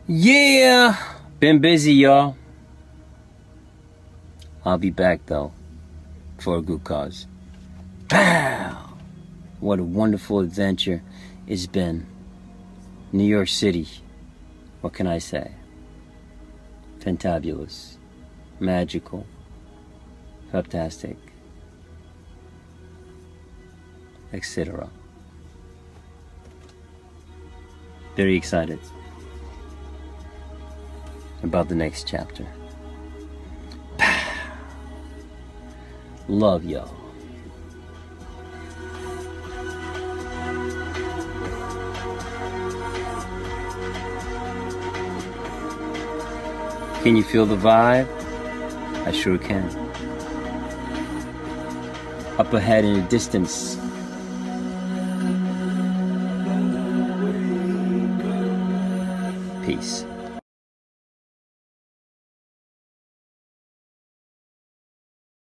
Yeah, been busy, y'all. I'll be back, though, for a good cause. Pow! What a wonderful adventure it's been. New York City. What can I say? Fantabulous. Magical. Fantastic. Etc. Very excited about the next chapter. Love y'all. Can you feel the vibe? I sure can. Up ahead in the distance, peace.